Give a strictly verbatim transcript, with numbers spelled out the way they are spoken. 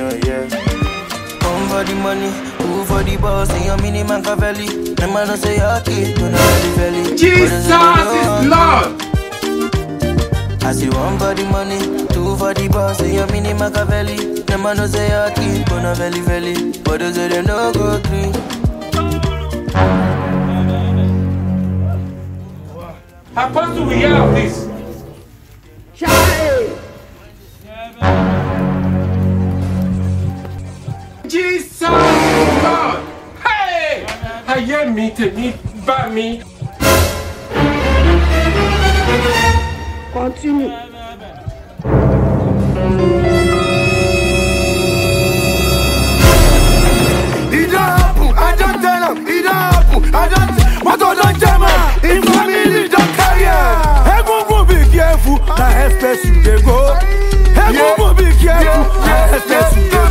celebration, yeah. One for the money, two for the boss, and your mini Machiavelli. Them man don't say your kid, don't know the belly. Jesus is Lord. I see one for the money, two for the boss, and your mini Machiavelli. Them man don't say your kid, don't know belly belly. But those say they no go green. How do we hear of this? Child. Jesus God! Hey! I hear me to me by me. Continue. It don't happen, I don't tell him. It don't happen, I don't. What I don't tell him. In family don't carry on. Hey, go go be careful. I expect you to go. Hey, go go be careful. I expect you to go.